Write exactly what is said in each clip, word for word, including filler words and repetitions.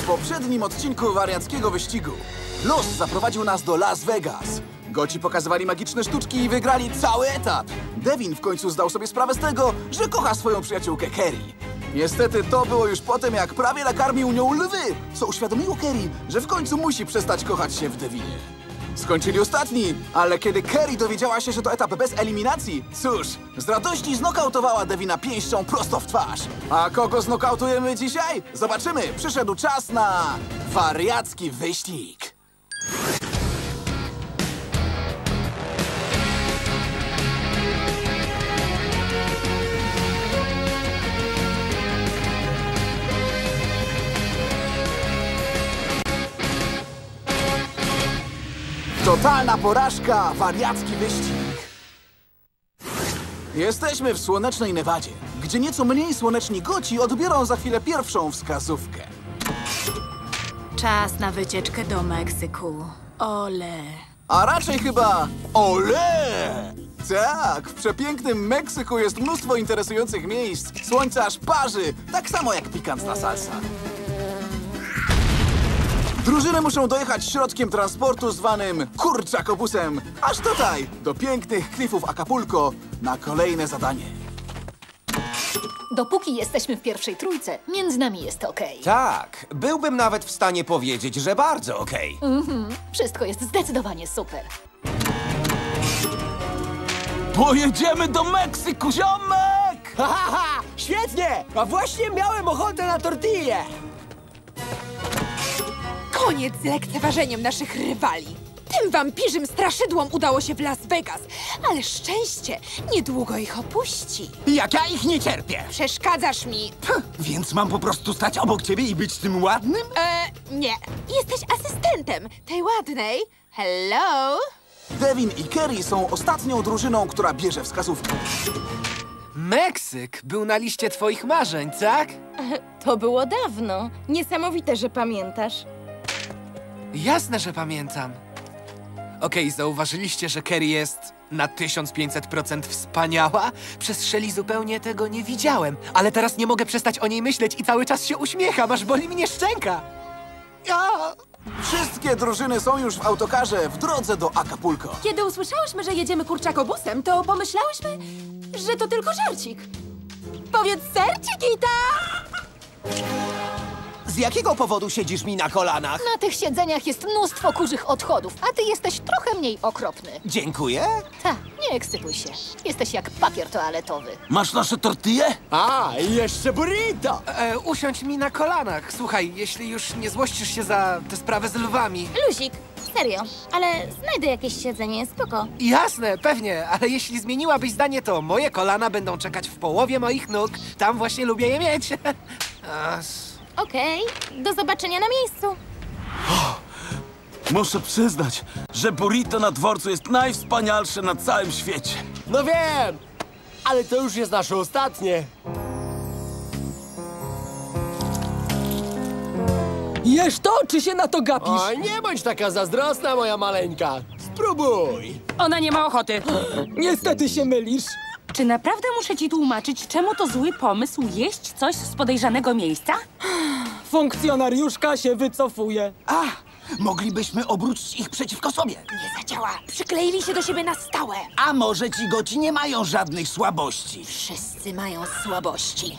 W poprzednim odcinku wariackiego wyścigu los zaprowadził nas do Las Vegas. Goci pokazywali magiczne sztuczki i wygrali cały etap. Devin w końcu zdał sobie sprawę z tego, że kocha swoją przyjaciółkę Kerry. Niestety to było już po tym, jak prawie nakarmił nią lwy, co uświadomiło Kerry, że w końcu musi przestać kochać się w Devinie. Skończyli ostatni, ale kiedy Kerry dowiedziała się, że to etap bez eliminacji, cóż, z radości znokautowała Devina pięścią prosto w twarz. A kogo znokautujemy dzisiaj? Zobaczymy. Przyszedł czas na wariacki wyścig. Totalna porażka, wariacki wyścig. Jesteśmy w słonecznej Nevadzie, gdzie nieco mniej słoneczni goci odbiorą za chwilę pierwszą wskazówkę. Czas na wycieczkę do Meksyku. Ole. A raczej chyba ole! Tak, w przepięknym Meksyku jest mnóstwo interesujących miejsc. Słońce aż parzy, tak samo jak pikantna salsa. Drużyny muszą dojechać środkiem transportu zwanym kurczakobusem, aż tutaj, do pięknych klifów Acapulco, na kolejne zadanie. Dopóki jesteśmy w pierwszej trójce, między nami jest okej. Tak, byłbym nawet w stanie powiedzieć, że bardzo okej. Mhm. Wszystko jest zdecydowanie super. Pojedziemy do Meksyku, ziomek! Ha, ha, ha! Świetnie! A właśnie miałem ochotę na tortillę! Koniec z lekceważeniem naszych rywali. Tym wampirzym straszydłom udało się w Las Vegas, ale szczęście niedługo ich opuści. Jak ja ich nie cierpię! Przeszkadzasz mi. Puh, więc mam po prostu stać obok ciebie i być tym ładnym? E, nie. Jesteś asystentem tej ładnej. Hello? Devin i Kerry są ostatnią drużyną, która bierze wskazówkę. Meksyk był na liście twoich marzeń, tak? To było dawno. Niesamowite, że pamiętasz. Jasne, że pamiętam. Okej, zauważyliście, że Kerry jest na tysiąc pięćset procent wspaniała? Przez Shelly zupełnie tego nie widziałem, ale teraz nie mogę przestać o niej myśleć i cały czas się uśmiecham, aż boli mnie szczęka. Ja... Wszystkie drużyny są już w autokarze w drodze do Acapulco. Kiedy usłyszałyśmy, że jedziemy kurczakobusem, to pomyślałyśmy, że to tylko żarcik. Powiedz sercik i ta... Z jakiego powodu siedzisz mi na kolanach? Na tych siedzeniach jest mnóstwo kurzych odchodów, a ty jesteś trochę mniej okropny. Dziękuję. Ta, nie ekscytuj się. Jesteś jak papier toaletowy. Masz nasze tortille? A, i jeszcze burrito! E, usiądź mi na kolanach. Słuchaj, jeśli już nie złościsz się za tę sprawę z lwami. Luzik, serio, ale znajdę jakieś siedzenie, spoko. Jasne, pewnie, ale jeśli zmieniłabyś zdanie, to moje kolana będą czekać w połowie moich nóg. Tam właśnie lubię je mieć. A, Okej, do zobaczenia na miejscu. Muszę przyznać, że burrito na dworcu jest najwspanialsze na całym świecie. no wiem, ale to już jest nasze ostatnie. Jesz to, czy się na to gapisz? O, nie bądź taka zazdrosna, moja maleńka. Spróbuj. Ona nie ma ochoty. Niestety się mylisz. Czy naprawdę muszę ci tłumaczyć, czemu to zły pomysł jeść coś z podejrzanego miejsca? Funkcjonariuszka się wycofuje. A, moglibyśmy obrócić ich przeciwko sobie. Nie zadziała. Przykleili się do siebie na stałe. A może ci goci nie mają żadnych słabości? Wszyscy mają słabości.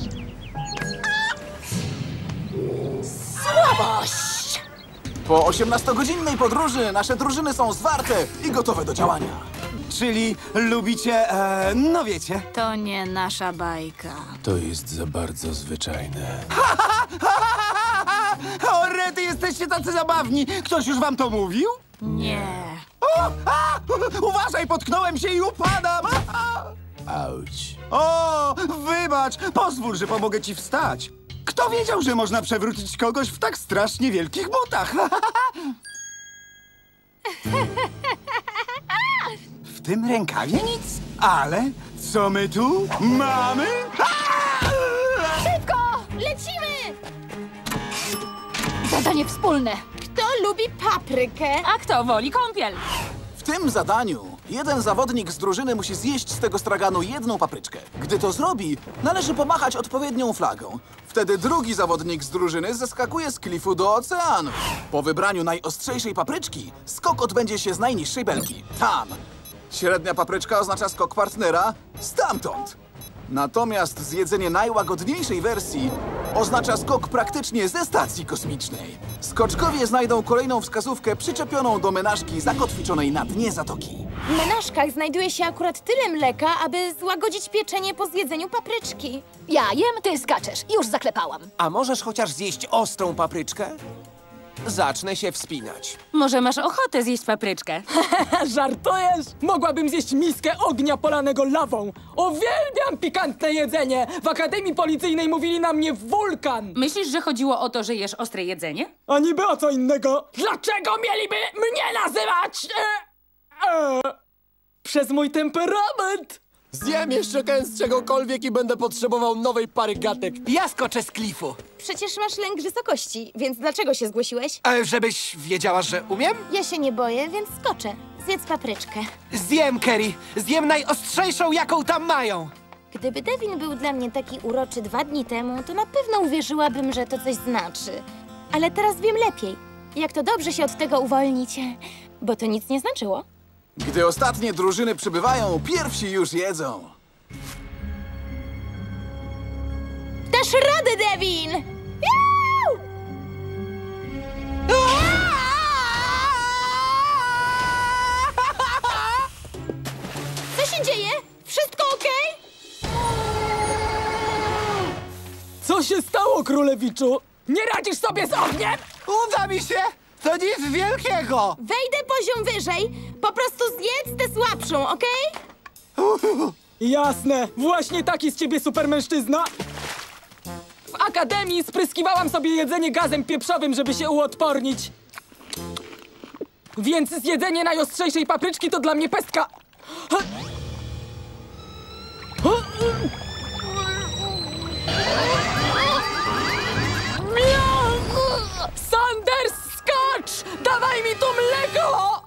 Słabość! Po osiemnastogodzinnej podróży nasze drużyny są zwarte i gotowe do działania. Czyli lubicie, e, no wiecie. To nie nasza bajka. To jest za bardzo zwyczajne. O, rety, jesteście tacy zabawni. Ktoś już wam to mówił? Nie. O, a, uważaj, potknąłem się i upadam. Auć. O, wybacz, pozwól, że pomogę ci wstać. Kto wiedział, że można przewrócić kogoś w tak strasznie wielkich butach? W tym rękawie nic, ale co my tu mamy? Szybko! Lecimy! Zadanie wspólne. Kto lubi paprykę? A kto woli kąpiel? W tym zadaniu jeden zawodnik z drużyny musi zjeść z tego straganu jedną papryczkę. Gdy to zrobi, należy pomachać odpowiednią flagą. Wtedy Wtedy drugi zawodnik z drużyny zeskakuje z klifu do oceanu. Po wybraniu najostrzejszej papryczki skok odbędzie się z najniższej belki. Tam. Średnia papryczka oznacza skok partnera stamtąd. Natomiast zjedzenie najłagodniejszej wersji oznacza skok praktycznie ze stacji kosmicznej. Skoczkowie znajdą kolejną wskazówkę przyczepioną do menażki zakotwiczonej na dnie zatoki. W menażkach znajduje się akurat tyle mleka, aby złagodzić pieczenie po zjedzeniu papryczki. Ja jem, ty skaczesz. Już zaklepałam. A możesz chociaż zjeść ostrą papryczkę? Zacznę się wspinać. Może masz ochotę zjeść papryczkę? Żartujesz? Mogłabym zjeść miskę ognia polanego lawą. Uwielbiam pikantne jedzenie. W Akademii Policyjnej mówili na mnie wulkan. Myślisz, że chodziło o to, że jesz ostre jedzenie? A niby o co innego? Dlaczego mieliby mnie nazywać? E, e, przez mój temperament. Zjem jeszcze kęs czegokolwiek i będę potrzebował nowej pary gatek. Ja skoczę z klifu. Przecież masz lęk wysokości, więc dlaczego się zgłosiłeś? E, żebyś wiedziała, że umiem? Ja się nie boję, więc skoczę. Zjedz papryczkę. Zjem, Kerry. Zjem najostrzejszą, jaką tam mają. Gdyby Devin był dla mnie taki uroczy dwa dni temu, to na pewno uwierzyłabym, że to coś znaczy. Ale teraz wiem lepiej, jak to dobrze się od tego uwolnić, bo to nic nie znaczyło. Gdy ostatnie drużyny przybywają, pierwsi już jedzą. Dasz radę, Devin! Juuu! Co się dzieje? Wszystko okej? Co się stało, królewiczu? Nie radzisz sobie z ogniem? Uda mi się! To nic wielkiego! Wejdę poziom wyżej. Po prostu zjedz tę słabszą, okej? Jasne, właśnie taki z ciebie supermężczyzna. W akademii spryskiwałam sobie jedzenie gazem pieprzowym, żeby się uodpornić. Więc zjedzenie najostrzejszej papryczki to dla mnie pestka. Sanders, skacz! Dawaj mi tu mleko!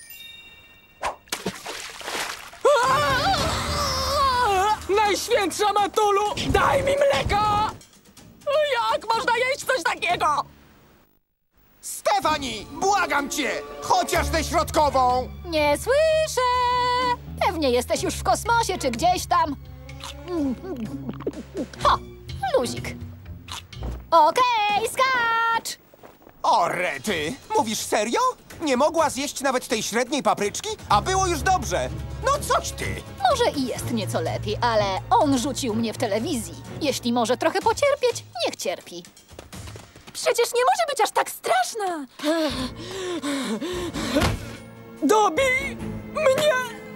Najświętsza Matulu, daj mi mleko! Jak można jeść coś takiego? Stefani, błagam cię! Chociaż tę środkową! Nie słyszę! Pewnie jesteś już w kosmosie czy gdzieś tam. Ha! Luzik. Okej, skacz! O, rety! Mówisz serio? Nie mogła zjeść nawet tej średniej papryczki? A było już dobrze! No coś ty! Może i jest nieco lepiej, ale on rzucił mnie w telewizji. Jeśli może trochę pocierpieć, niech cierpi. Przecież nie może być aż tak straszna. Dobij mnie!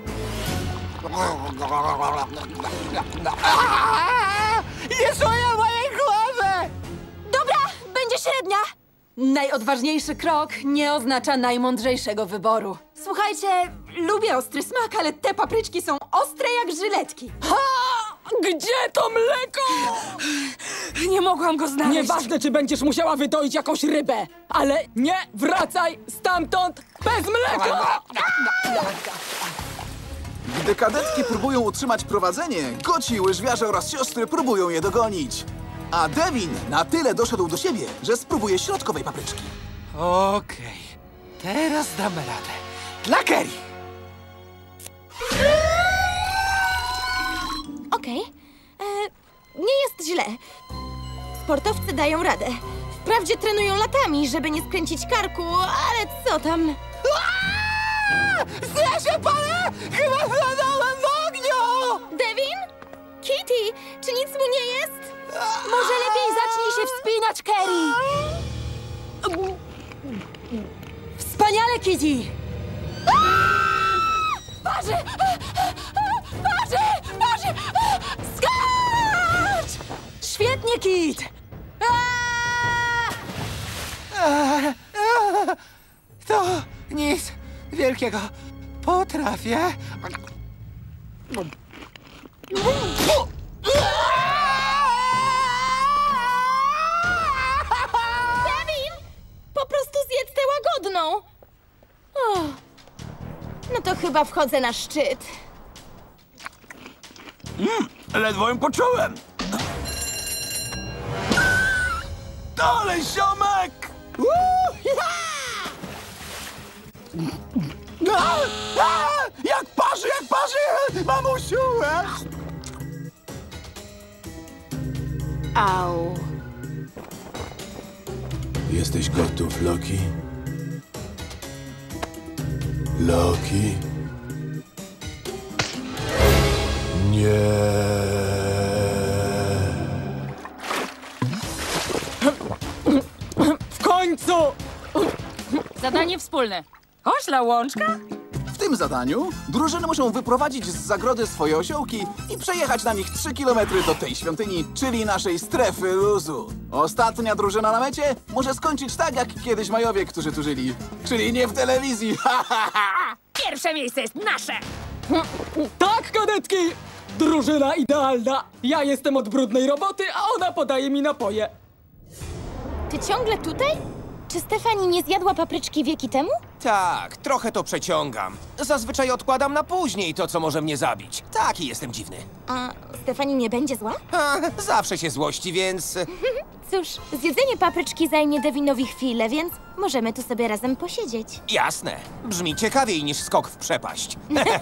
Nie czuję mojej głowy! Dobra, będzie średnia. Najodważniejszy krok nie oznacza najmądrzejszego wyboru. Słuchajcie, lubię ostry smak, ale te papryczki są ostre jak żyletki. Ha! Gdzie to mleko? Nie mogłam go znaleźć. Nieważne, czy będziesz musiała wydoić jakąś rybę, ale nie wracaj stamtąd bez mleka! Gdy kadetki próbują utrzymać prowadzenie, Goci, łyżwiarze oraz siostry próbują je dogonić. A Devin na tyle doszedł do siebie, że spróbuje środkowej papryczki. Okej, teraz damy radę. Dla Kerry! Okej. E, Nie jest źle. Sportowcy dają radę. Wprawdzie trenują latami, żeby nie skręcić karku, ale co tam? Zle się palę! Chyba stanąłem w ogniu! Devin? Kitty, czy nic mu nie jest? Może lepiej zacznij się wspinać, Kerry. Wspaniale, Kitty. Parzy! Parzy! Parzy! Skacz! Świetnie, Kit! To nic wielkiego. Potrafię. Devin! Po prostu zjedz tę łagodną. O, no to chyba wchodzę na szczyt. Mm, ledwo ją poczułem. Dalej, ziomek! A, a, jak parzy, jak parzy! Mamusiu! e? Au. Jesteś gotów, Loki? Loki? Nie. W końcu! Zadanie wspólne. Ośla łączka? W tym zadaniu drużyny muszą wyprowadzić z zagrody swoje osiołki i przejechać na nich trzy kilometry do tej świątyni, czyli naszej strefy luzu. Ostatnia drużyna na mecie może skończyć tak, jak kiedyś Majowie, którzy tu żyli. Czyli nie w telewizji. Pierwsze miejsce jest nasze! Tak, kadetki! Drużyna idealna! Ja jestem od brudnej roboty, a ona podaje mi napoje. Ty ciągle tutaj? Czy Stefani nie zjadła papryczki wieki temu? Tak, trochę to przeciągam. Zazwyczaj odkładam na później to, co może mnie zabić. Taki jestem dziwny. A Stefani nie będzie zła? A, zawsze się złości, więc... Cóż, zjedzenie papryczki zajmie Devinowi chwilę, więc możemy tu sobie razem posiedzieć. Jasne. Brzmi ciekawiej niż skok w przepaść.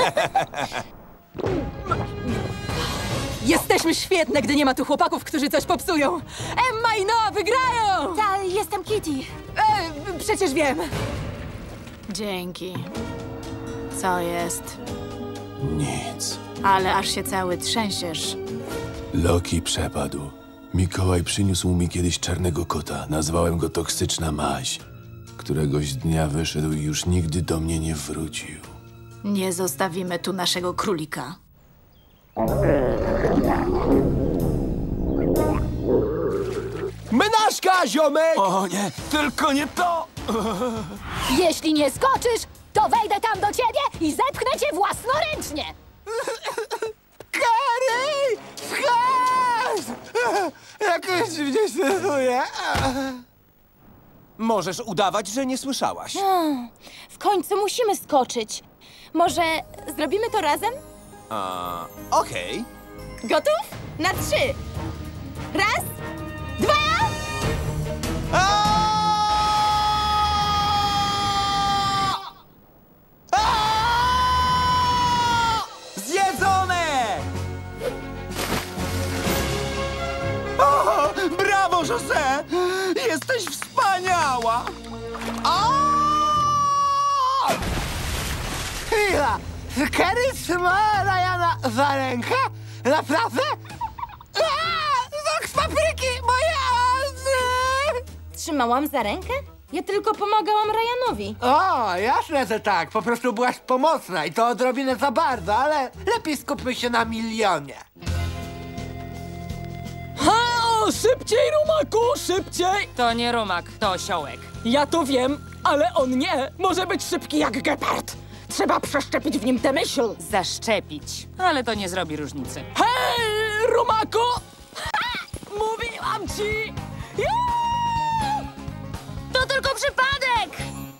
Jesteśmy świetne, gdy nie ma tu chłopaków, którzy coś popsują. Emma i Noah wygrają! Ta, jestem Kitty. E, przecież wiem. Dzięki. Co jest? Nic. Ale aż się cały trzęsiesz. Loki przepadł. Mikołaj przyniósł mi kiedyś czarnego kota. Nazwałem go Toksyczna Maź. Któregoś dnia wyszedł i już nigdy do mnie nie wrócił. Nie zostawimy tu naszego królika. Menażka, ziomek! O nie, tylko nie to! Jeśli nie skoczysz, to wejdę tam do ciebie i zepchnę cię własnoręcznie! Kary! Wchaz! Jakoś dziwnie się czuję. Możesz udawać, że nie słyszałaś. Hmm, w końcu musimy skoczyć. Może zrobimy to razem? A, okej. Gotów? Na trzy. Raz, dwa... Zjedzone! O, brawo, José! Jesteś wspaniała! Chwila! Kerry trzyma Ryana za rękę? Naprawdę? Znak z papryki! Moje... Trzymałam za rękę? Ja tylko pomagałam Ryanowi. O, jasne, że tak. Po prostu byłaś pomocna i to odrobinę za bardzo, ale lepiej skupmy się na milionie. Ha! Szybciej, Rumaku, szybciej! To nie rumak, to osiołek. Ja to wiem, ale on nie. Może być szybki jak gepard. Trzeba przeszczepić w nim tę myśl. Zaszczepić. Ale to nie zrobi różnicy. Hej, Rumaku! Ha! Mówiłam ci! Juuu! To tylko przypadek!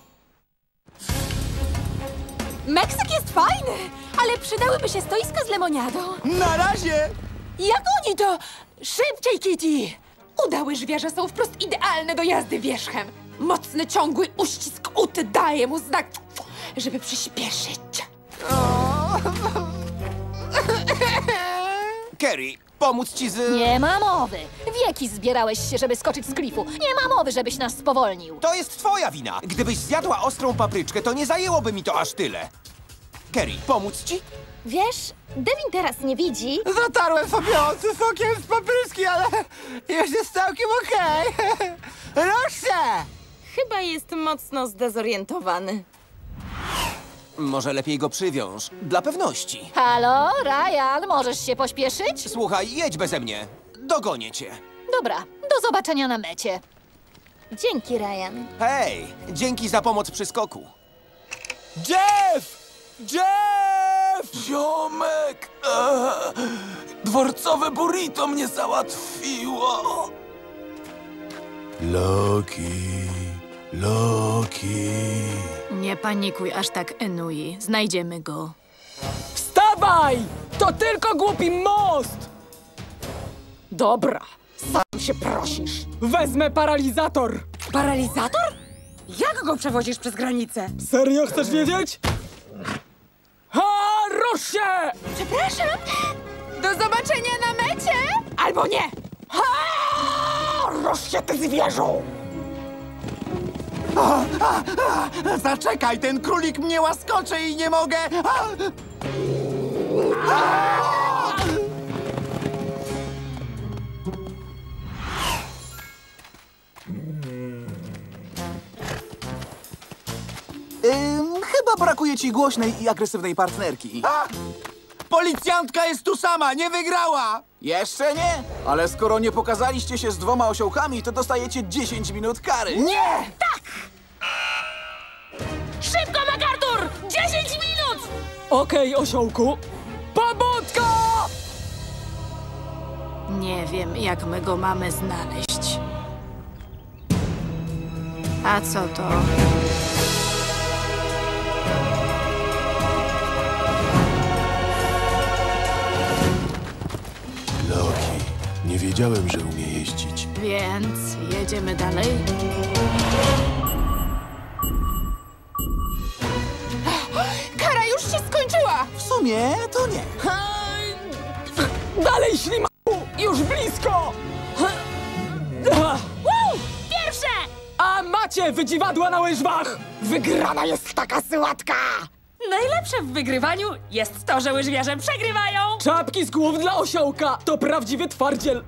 Meksyk jest fajny, ale przydałyby się stoiska z lemoniadą. Na razie! Jak oni to? Szybciej, Kitty! Udały żwierze są wprost idealne do jazdy wierzchem. Mocny, ciągły uścisk uty daje mu znak, żeby przyspieszyć. Kerry, pomóc ci z... Nie ma mowy. Wieki zbierałeś się, żeby skoczyć z klifu. Nie ma mowy, żebyś nas spowolnił. To jest twoja wina. Gdybyś zjadła ostrą papryczkę, to nie zajęłoby mi to aż tyle. Kerry, pomóc ci? Wiesz, Devin teraz nie widzi. Zatarłem sobie oczy sokiem z papryczki, ale już jest całkiem okej. Okay. Rusz się! Chyba jest mocno zdezorientowany. Może lepiej go przywiąż, dla pewności. Halo, Ryan, możesz się pośpieszyć? Słuchaj, jedź beze mnie. Dogonię cię. Dobra, do zobaczenia na mecie. Dzięki, Ryan. Hej, dzięki za pomoc przy skoku. Jeff! Jeff! Ziomek! Eee, dworcowe burrito mnie załatwiło! Loki, Loki. Nie panikuj aż tak, Enui. Znajdziemy go. Wstawaj! To tylko głupi most! Dobra, sam się prosisz? Wezmę paralizator! Paralizator? Jak go przewozisz przez granicę? Serio chcesz wiedzieć? Ha, rusz się! Przepraszam! Do zobaczenia na mecie! Albo nie! Ha! Rusz się, ty zwierzu! A, a, a, zaczekaj, ten królik mnie łaskocze i nie mogę! A! A! Ym, chyba brakuje ci głośnej i agresywnej partnerki. A! Policjantka jest tu sama, nie wygrała! Jeszcze nie? Ale skoro nie pokazaliście się z dwoma osiołkami, to dostajecie dziesięć minut kary. Nie! Tak! Szybko, MacArthur! dziesięć minut! Okej, osiołku. Pobudka! Nie wiem, jak my go mamy znaleźć. A co to? Loki, nie wiedziałem, że umie jeździć. Więc jedziemy dalej. Kara już się skończyła! W sumie to nie. Dalej, ślimaku! Już blisko! Woo! Pierwsze! A macie wydziwadła na łyżwach! Wygrana jest taka słodka! Najlepsze w wygrywaniu jest to, że łyżwiarze przegrywają! Czapki z głów dla osiołka! To prawdziwy twardziel!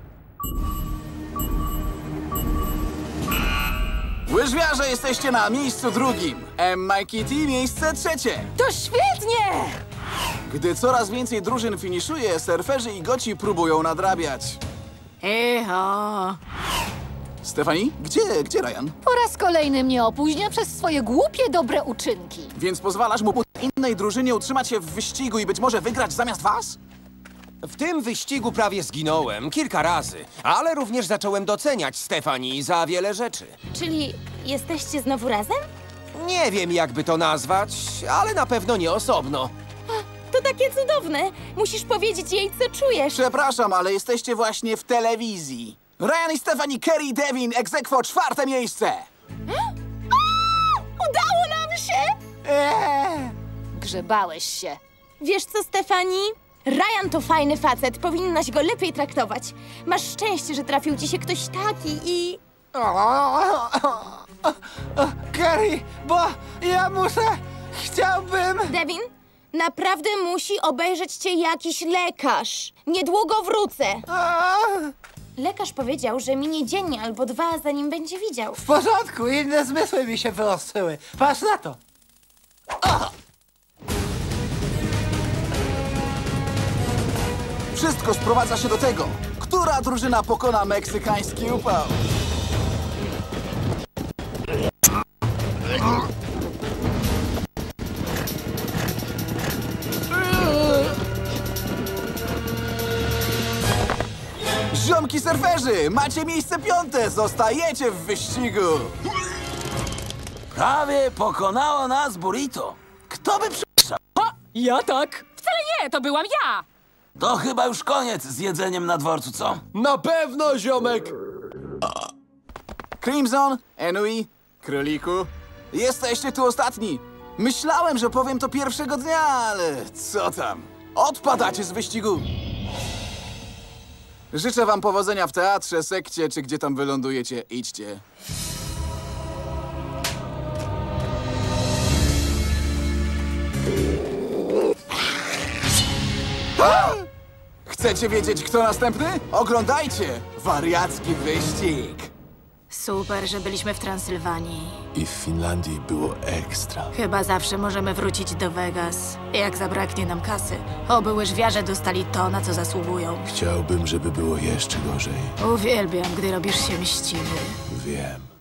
Łyżwiarze, jesteście na miejscu drugim. Emma i Kitty miejsce trzecie. To świetnie! Gdy coraz więcej drużyn finiszuje, surferzy i goci próbują nadrabiać. Eho! Stefani, gdzie, gdzie Ryan? Po raz kolejny mnie opóźnia przez swoje głupie, dobre uczynki. Więc pozwalasz mu innej drużynie utrzymać się w wyścigu i być może wygrać zamiast was? W tym wyścigu prawie zginąłem kilka razy, ale również zacząłem doceniać Stefani za wiele rzeczy. Czyli jesteście znowu razem? Nie wiem, jakby to nazwać, ale na pewno nie osobno. To takie cudowne. Musisz powiedzieć jej, co czujesz. Przepraszam, ale jesteście właśnie w telewizji. Ryan i Stefani, Kerry i Devin, ex aequo czwarte miejsce. Udało nam się! Eee. Grzebałeś się. Wiesz co, Stefani? Ryan to fajny facet. Powinnaś go lepiej traktować. Masz szczęście, że trafił ci się ktoś taki i... Kerry, bo ja muszę... Chciałbym... Devin, naprawdę musi obejrzeć cię jakiś lekarz. Niedługo wrócę. Lekarz powiedział, że minie dzień albo dwa, zanim będzie widział. W porządku, inne zmysły mi się wyostrzyły. Patrz na to. O! Wszystko sprowadza się do tego, która drużyna pokona meksykański upał. Ziomki surferzy, macie miejsce piąte, zostajecie w wyścigu. Prawie pokonało nas burrito. Kto by przyszedł? Ja tak. Wcale nie, to byłam ja! To chyba już koniec z jedzeniem na dworcu, co? Na pewno, ziomek! Crimson, Enui, Króliku, jesteście tu ostatni. Myślałem, że powiem to pierwszego dnia, ale co tam? Odpadacie z wyścigu. Życzę wam powodzenia w teatrze, sekcie, czy gdzie tam wylądujecie. Idźcie. Chcecie wiedzieć, kto następny? Oglądajcie! Wariacki wyścig! Super, że byliśmy w Transylwanii. I w Finlandii było ekstra. Chyba zawsze możemy wrócić do Vegas, jak zabraknie nam kasy. Oby łyżwiarze dostali to, na co zasługują. Chciałbym, żeby było jeszcze gorzej. Uwielbiam, gdy robisz się mściwy. Wiem.